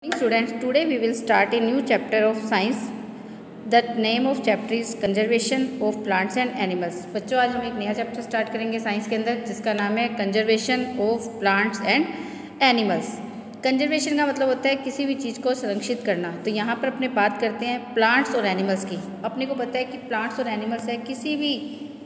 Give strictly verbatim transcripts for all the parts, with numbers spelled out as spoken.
Students, today we will start a new chapter of science. The name of chapter is conservation of plants and animals. बच्चों, आज हम एक नया chapter start करेंगे science के अंदर जिसका नाम है conservation of plants and animals. Conservation का मतलब होता है किसी भी चीज़ को संरक्षित करना। तो यहाँ पर अपने बात करते हैं प्लांट्स और एनिमल्स की। अपने को पता है कि प्लांट्स और एनिमल्स है किसी भी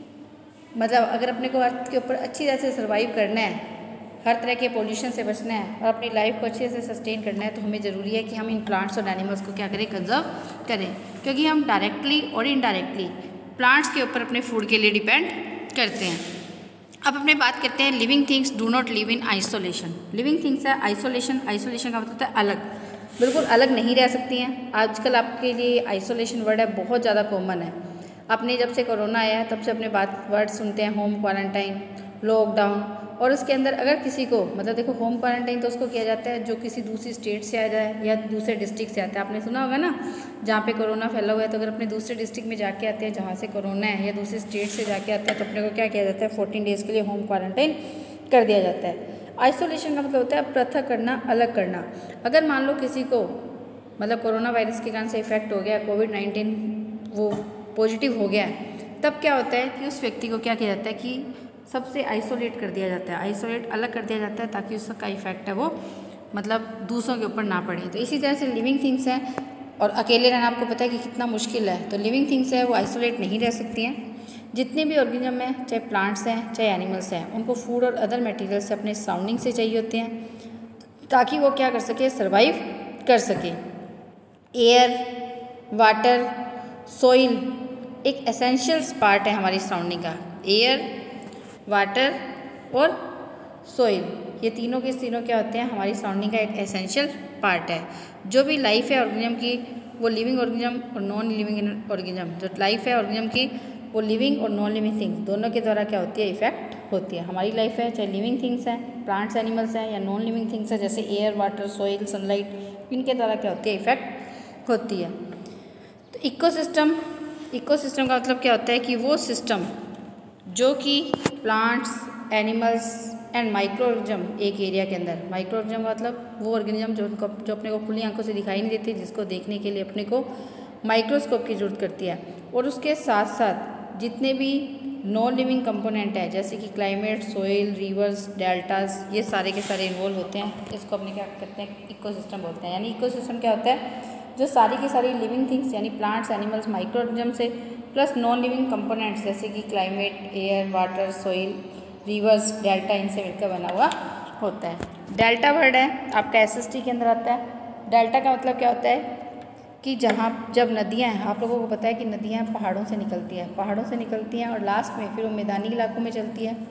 मतलब अगर अपने को अर्थ के ऊपर अच्छी तरह से सर्वाइव करना है, हर तरह के पोल्यूशन से बचना है और अपनी लाइफ को अच्छे से सस्टेन करना है, तो हमें ज़रूरी है कि हम इन प्लांट्स और एनिमल्स को क्या करें, कंजर्व करें, क्योंकि हम डायरेक्टली और इनडायरेक्टली प्लांट्स के ऊपर अपने फूड के लिए डिपेंड करते हैं। अब अपने बात करते हैं living things do not live in isolation. Living things है आइसोलेशन। आइसोलेशन का मतलब होता है अलग, बिल्कुल अलग नहीं रह सकती हैं। आजकल आपके लिए आइसोलेशन वर्ड है बहुत ज़्यादा कॉमन है। आपने जब से कोरोना आया है तब से अपने बात वर्ड सुनते हैं, होम क्वारंटाइन, लॉकडाउन, और उसके अंदर अगर किसी को मतलब देखो होम क्वारंटाइन तो उसको किया जाता है जो किसी दूसरी स्टेट से आ जाए या दूसरे डिस्ट्रिक्ट से आता है। आपने सुना होगा ना, जहाँ पे कोरोना फैला हुआ है तो अगर अपने दूसरे डिस्ट्रिक्ट में जाके आते हैं जहाँ से कोरोना है या दूसरे स्टेट से जाके आते हैं तो अपने को क्या किया जाता है, फोर्टीन डेज़ के लिए होम क्वारंटाइन कर दिया जाता है। आइसोलेशन का मतलब होता है पृथक करना, अलग करना। अगर मान लो किसी को मतलब कोरोना वायरस के कारण से इफेक्ट हो गया, कोविड नाइन्टीन वो पॉजिटिव हो गया है, तब क्या होता है कि उस व्यक्ति को क्या किया जाता है कि सबसे आइसोलेट कर दिया जाता है, आइसोलेट अलग कर दिया जाता है ताकि उसका इफेक्ट है वो मतलब दूसरों के ऊपर ना पड़े। तो इसी तरह से लिविंग थिंग्स हैं, और अकेले रहना आपको पता है कि कितना मुश्किल है, तो लिविंग थिंग्स है वो आइसोलेट नहीं रह सकती हैं। जितने भी ऑर्गेनिज्म हैं, चाहे प्लांट्स हैं चाहे एनिमल्स हैं, उनको फूड और अदर मटेरियल से अपने सराउंडिंग से चाहिए होते हैं ताकि वो क्या कर सके, सर्वाइव कर सके। एयर, वाटर, सॉइल एक एसेंशियल पार्ट है हमारी सराउंडिंग का। एयर, वाटर और सॉइल, ये तीनों के तीनों क्या होते हैं, हमारी सराउंडिंग का एक एसेंशियल पार्ट है। जो भी लाइफ है ऑर्गेनिज्म की, वो लिविंग ऑर्गेनिज्म और नॉन लिविंग ऑर्गेनिज्म, जो लाइफ है ऑर्गेनिज्म की वो लिविंग और नॉन लिविंग थिंग्स दोनों के द्वारा क्या होती है, इफेक्ट होती है। हमारी लाइफ है चाहे लिविंग थिंग्स हैं, प्लांट्स एनिमल्स हैं, या नॉन लिविंग थिंग्स हैं जैसे एयर, वाटर, सॉइल, सनलाइट, इनके द्वारा क्या होती है, इफेक्ट होती है। तो इकोसिस्टम, इकोसिस्टम का मतलब क्या होता है कि वो सिस्टम जो कि plants, animals and micro organism एक एरिया के अंदर, माइक्रो ऑर्गेनिज्म का मतलब वो ऑर्गेनिज्म जो उनको जो अपने को खुली आंखों से दिखाई नहीं देती, जिसको देखने के लिए अपने को माइक्रोस्कोप की जरूरत करती है, और उसके साथ साथ जितने भी नॉन लिविंग कंपोनेंट है जैसे कि क्लाइमेट, सोइल, रिवर्स, डेल्टास, ये सारे के सारे इन्वॉल्व होते हैं। इसको अपने क्या कहते हैं, इकोसिस्टम बोलते हैं। यानी इकोसिस्टम क्या होता है, जो सारी की सारी लिविंग थिंग्स यानी प्लांट्स, एनिमल्स, माइक्रो ऑर्गेनिज्म से प्लस नॉन लिविंग कंपोनेंट्स जैसे कि climate, air, water, soil, rivers, delta, इनसे मिलकर बना हुआ होता है। डेल्टा वर्ड है आपका एसएसटी के अंदर आता है। डेल्टा का मतलब क्या होता है कि जहाँ जब नदियाँ हैं, आप लोगों को पता है कि नदियाँ पहाड़ों से निकलती हैं, पहाड़ों से निकलती हैं और लास्ट में फिर वो मैदानी इलाकों में चलती है,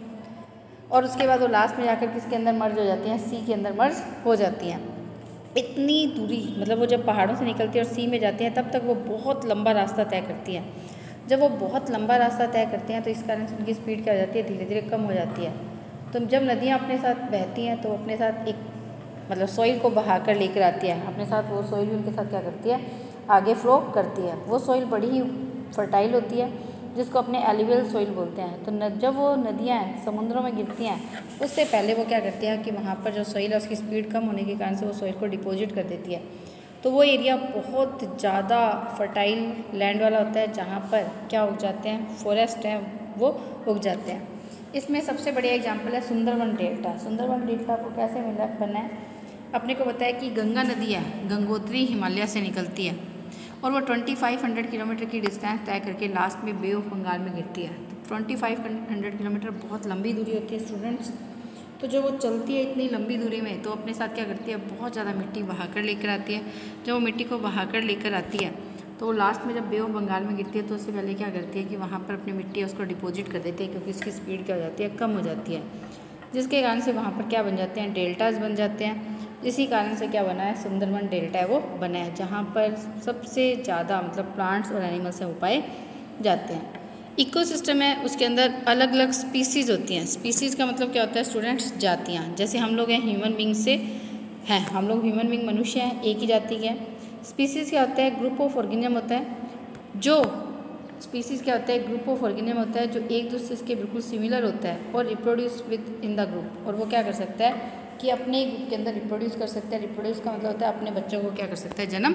और उसके बाद वो लास्ट में जाकर किसके अंदर मर्ज हो जाती हैं, सी के अंदर मर्ज हो जाती हैं। इतनी दूरी मतलब वो जब पहाड़ों से निकलती है और सी में जाती हैं तब तक वो बहुत लंबा रास्ता तय करती है। जब वो बहुत लंबा रास्ता तय करते हैं तो इस कारण से उनकी स्पीड क्या हो जाती है, धीरे धीरे कम हो जाती है। तो जब नदियाँ अपने साथ बहती हैं तो अपने साथ एक मतलब सॉइल को बहा कर लेकर आती है अपने साथ, वो सॉइल भी उनके साथ क्या करती है, आगे फ्लो करती है। वो सॉइल बड़ी ही फर्टाइल होती है जिसको अपने एलिवियल सॉइल बोलते हैं। तो न, जब वो नदियाँ समुद्रों में गिरती हैं उससे पहले वो क्या करती हैं कि वहाँ पर जो सॉइल है उसकी स्पीड कम होने के कारण से वो सॉइल को डिपॉजिट कर देती है। तो वो एरिया बहुत ज़्यादा फर्टाइल लैंड वाला होता है जहाँ पर क्या उग जाते हैं, फॉरेस्ट हैं वो उग जाते हैं। इसमें सबसे बढ़िया एग्जांपल है सुंदरवन डेल्टा। सुंदरवन डेल्टा को कैसे मिला बना है, अपने को पता है कि गंगा नदी है, गंगोत्री हिमालय से निकलती है और वो पच्चीस सौ किलोमीटर की डिस्टेंस तय करके लास्ट में बे ऑफ बंगाल में गिरती है। तो पच्चीस सौ किलोमीटर बहुत लंबी दूरी होती है स्टूडेंट्स। तो जो वो चलती है इतनी लंबी दूरी में तो अपने साथ क्या करती है, बहुत ज़्यादा मिट्टी बहा कर लेकर आती है। जब वो मिट्टी को बहा कर लेकर आती है तो वो लास्ट में जब बे ऑफ बंगाल में गिरती है तो उससे पहले क्या करती है कि वहाँ पर अपनी मिट्टी उसको डिपॉजिट कर देती है, क्योंकि इसकी स्पीड क्या हो जाती है, कम हो जाती है, जिसके कारण से वहाँ पर क्या बन जाते हैं, डेल्टाज बन जाते हैं। इसी कारण से क्या बना है, सुंदरवन डेल्टा है वो बना है, जहाँ पर सबसे ज़्यादा मतलब प्लांट्स और एनिमल्स हैं वो पाए जाते हैं। इकोसिस्टम है, उसके अंदर अलग अलग स्पीसीज़ होती हैं। स्पीसीज़ का मतलब क्या होता है स्टूडेंट्स, जातियाँ। जैसे हम लोग हैं ह्यूमन बींग से हैं, हम लोग ह्यूमन बींग मनुष्य हैं, एक ही जाति के हैं। स्पीसीज़ क्या होता है, ग्रुप ऑफ ऑर्गेनिज्म होता है। जो स्पीसीज़ क्या होता है, ग्रुप ऑफ ऑर्गेनिज्म होता है जो एक दूसरे के बिल्कुल सिमिलर होता है और reproduce within the group, और वो क्या कर सकता है, कि अपने ग्रुप के अंदर रिप्रोड्यूस कर सकता है। रिप्रोड्यूस का मतलब होता है अपने बच्चों को क्या कर सकता है, जन्म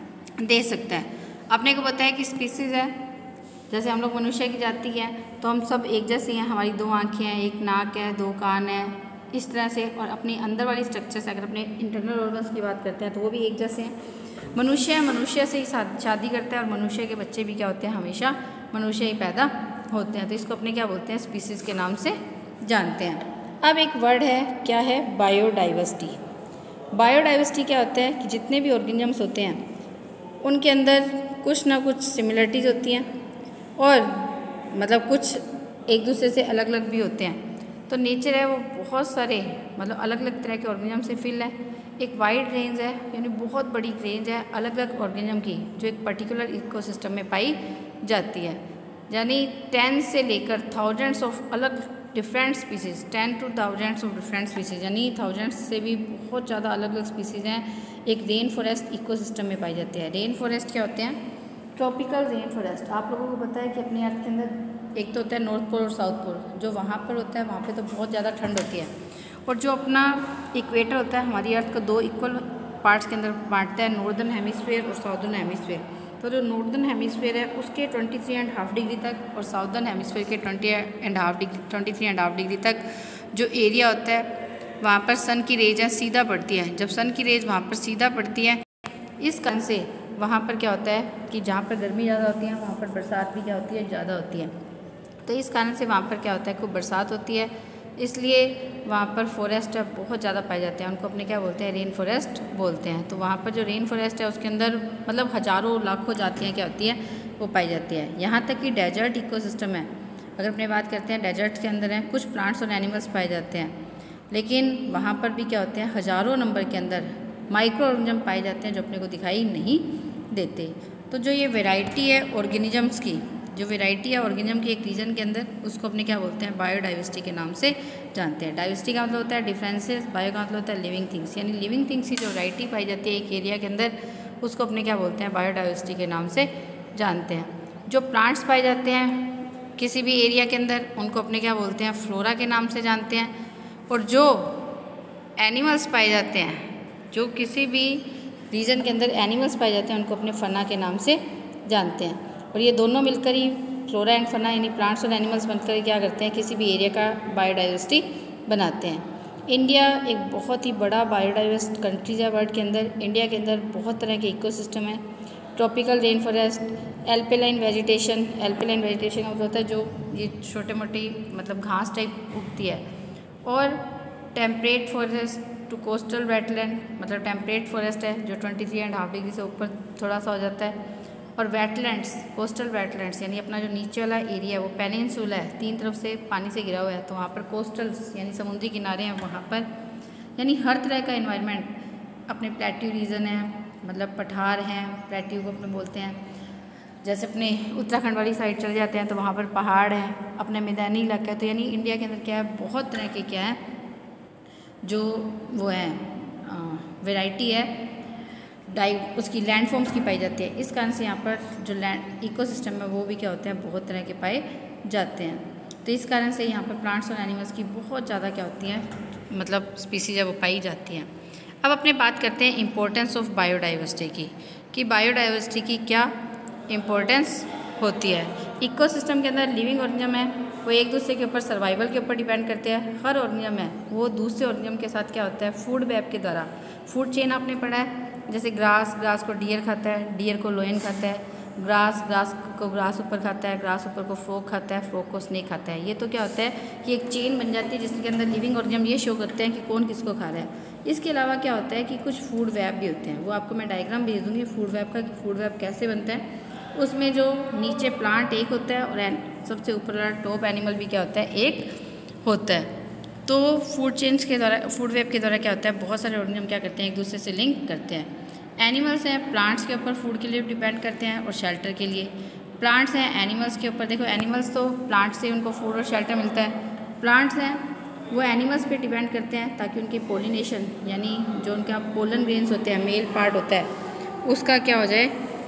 दे सकता है। अपने को पता है कि स्पीसीज़ है, जैसे हम लोग मनुष्य की जाति है तो हम सब एक जैसे हैं, हमारी दो आँखें हैं, एक नाक है, दो कान है, इस तरह से। और अपनी अंदर वाली स्ट्रक्चर से अगर अपने इंटरनल ऑर्गन्स की बात करते हैं तो वो भी एक जैसे हैं। मनुष्य मनुष्य से ही शादी करता है और मनुष्य के बच्चे भी क्या होते हैं, हमेशा मनुष्य ही पैदा होते हैं। तो इसको अपने क्या बोलते हैं, स्पीसीज़ के नाम से जानते हैं। अब एक वर्ड है, क्या है, बायोडाइवर्सिटी। बायोडाइवर्सिटी क्या होता है कि जितने भी ऑर्गेनिजम्स होते हैं उनके अंदर कुछ ना कुछ सिमिलरिटीज़ होती हैं और मतलब कुछ एक दूसरे से अलग अलग भी होते हैं। तो नेचर है वो बहुत सारे मतलब अलग अलग तरह के ऑर्गेनिज्म से फिल है। एक वाइड रेंज है, यानी बहुत बड़ी रेंज है अलग अलग ऑर्गेनिज्म की जो एक पर्टिकुलर इकोसिस्टम में पाई जाती है। यानी टेन से लेकर थाउजेंड्स ऑफ अलग different species, ten to thousands of different species, यानी थाउजेंड्स से भी बहुत ज़्यादा अलग अलग स्पीसीज़ हैं एक रेन फॉरेस्ट इकोसिस्टम में पाई जाती है। रेन फॉरेस्ट क्या होते हैं, ट्रॉपिकल रेन फॉरेस्ट। आप लोगों को पता है कि अपने अर्थ के अंदर एक तो होता है नॉर्थ पोल और साउथ पोल। जो वहाँ पर होता है वहाँ पे तो बहुत ज़्यादा ठंड होती है, और जो अपना इक्वेटर होता है हमारी अर्थ को दो इक्वल पार्ट्स के अंदर बांटता है, नॉर्दर्न हेमिस्फीयर और साउदर्न हेमिस्फीयर। तो जो नॉर्दर्न हेमिस्फीयर है उसके twenty three and half degree तक और साउदर्न हेमिस्फीयर के twenty and half degree twenty three and half degree तक जो एरिया होता है वहाँ पर सन की रेज है सीधा पड़ती है। जब सन की रेज वहाँ पर सीधा पड़ती है, इस कारण से वहाँ पर क्या होता है कि जहाँ पर गर्मी ज़्यादा होती है वहाँ पर बरसात भी क्या होती है, ज़्यादा होती है। तो इस कारण से वहाँ पर क्या होता है, खूब बरसात होती है, इसलिए वहाँ पर फॉरेस्ट बहुत ज़्यादा पाए जाते हैं। उनको अपने क्या बोलते हैं, रेन फॉरेस्ट बोलते हैं। तो वहाँ पर जो रेन फॉरेस्ट है उसके अंदर मतलब हज़ारों लाखों जातियाँ क्या होती हैं, वो पाई जाती है। यहाँ तक कि डेजर्ट इकोसिस्टम है, अगर अपने बात करते हैं डेजर्ट के अंदर हैं कुछ प्लांट्स और एनिमल्स पाए जाते हैं, लेकिन वहाँ पर भी क्या होते हैं, हज़ारों नंबर के अंदर माइक्रो ऑर्गेनिज्म पाए जाते हैं जो अपने को दिखाई नहीं देते। तो जो ये वैरायटी है ऑर्गेनिजम्स की, जो वैरायटी है ऑर्गेनिज्म की एक रीजन के अंदर, उसको अपने क्या बोलते हैं, बायोडाइवर्सिटी के नाम से जानते हैं। डाइवर्सिटी का मतलब होता है डिफरेंसेस, बायो का मतलब होता है लिविंग थिंग्स, यानी लिविंग थिंग्स की जो वैरायटी पाई जाती है एक एरिया के अंदर उसको अपने क्या बोलते हैं, बायोडाइवर्सिटी के नाम से जानते हैं। जो प्लांट्स पाए जाते हैं किसी भी एरिया के अंदर उनको अपने क्या बोलते हैं, फ्लोरा के नाम से जानते हैं। और जो एनिमल्स पाए जाते हैं, जो किसी भी रीजन के अंदर एनिमल्स पाए जाते हैं उनको अपने फना के नाम से जानते हैं। और ये दोनों मिलकर ही फ्लोरा एंड फना यानी प्लांट्स और एनिमल्स बनकर क्या करते हैं, किसी भी एरिया का बायोडाइवर्सिटी बनाते हैं। इंडिया एक बहुत ही बड़ा बायोडाइवर्स कंट्रीज है वर्ल्ड के अंदर। इंडिया के अंदर बहुत तरह के इकोसिस्टम है, tropical rain forest, alpine vegetation. Alpine vegetation का मतलब होता है जो ये छोटे मोटी मतलब घास टाइप उगती है, और temperate forest to coastal wetland, मतलब टेम्परेट फॉरेस्ट है जो twenty three and half degree से ऊपर थोड़ा सा हो जाता है। और वेटलैंड्स, कोस्टल वेटलैंड्स यानी अपना जो नीचे वाला एरिया है वो पेनिनसुला है, तीन तरफ से पानी से घिरा हुआ है, तो वहाँ पर कोस्टल्स यानी समुद्री किनारे हैं वहाँ पर, यानी हर तरह का इन्वायरमेंट। अपने प्लेट्यू रीजन है, मतलब पठार हैं, प्लेट्यू को अपने बोलते हैं। जैसे अपने उत्तराखंड वाली साइड चले जाते हैं तो वहाँ पर पहाड़ हैं, अपने मैदानी इलाका है। तो यानी इंडिया के अंदर क्या है, बहुत तरह के क्या है जो वो है वैरायटी है डाइ उसकी लैंडफॉर्म्स की पाई जाती है। इस कारण से यहाँ पर जो लैंड इकोसिस्टम है वो भी क्या होते हैं, बहुत तरह के पाए जाते हैं। तो इस कारण से यहाँ पर प्लांट्स और एनिमल्स की बहुत ज़्यादा क्या होती हैं, मतलब स्पीसीज है वो पाई जाती हैं। अब अपने बात करते हैं इम्पोर्टेंस ऑफ बायोडाइवर्सिटी की, कि बायोडाइवर्सिटी की क्या इम्पोर्टेंस होती है। इकोसिस्टम के अंदर लिविंग ऑर्गेनिज्म है वो एक दूसरे के ऊपर सर्वाइवल के ऊपर डिपेंड करते हैं। हर ऑर्गेनिज्म है वो दूसरे ऑर्गेनिज्म के साथ क्या होता है, फूड वेब के द्वारा, फूड चेन आपने पढ़ा है, जैसे ग्रास, ग्रास को डियर खाता है, डियर को लोयन खाता है, ग्रास ग्रास को ग्रास ऊपर खाता है, ग्रास ऊपर को फ्रॉग खाता है, फ्रॉग को स्नेक खाता है। ये तो क्या होता है कि एक चेन बन जाती है जिसके अंदर लिविंग ऑर्गेनिज्म ये शो करते हैं कि कौन किसको खा रहा है। इसके अलावा क्या होता है कि कुछ फूड वेब भी होते हैं, वो आपको मैं डायग्राम भेज दूँगी फूड वेब का, कि फूड वेब कैसे बनता है। उसमें जो नीचे प्लांट एक होता है और सबसे ऊपर वाला टॉप एनिमल भी क्या होता है, एक होता है। तो फूड चेन्स के द्वारा, फूड वेब के द्वारा क्या होता है, बहुत सारे ऑर्गेनिज्म क्या करते हैं, एक दूसरे से लिंक करते हैं। एनिमल्स हैं प्लांट्स के ऊपर फूड के लिए डिपेंड करते हैं और शेल्टर के लिए। प्लांट्स हैं एनिमल्स के ऊपर, देखो एनिमल्स तो प्लांट से उनको फूड और शेल्टर मिलता है। प्लांट्स हैं वो एनिमल्स पे डिपेंड करते हैं ताकि उनकी पोलिनेशन यानी जो उनका पोलन ग्रेन्स होते हैं, मेल पार्ट होता है, उसका क्या हो जाए,